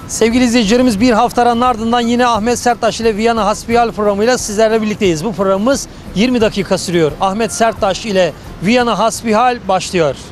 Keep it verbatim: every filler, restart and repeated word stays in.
Sevgili izleyicilerimiz, bir haftanın ardından yine Ahmet Serttaş ile Viyana Hasbihal programıyla sizlerle birlikteyiz. Bu programımız yirmi dakika sürüyor. Ahmet Serttaş ile Viyana Hasbihal başlıyor.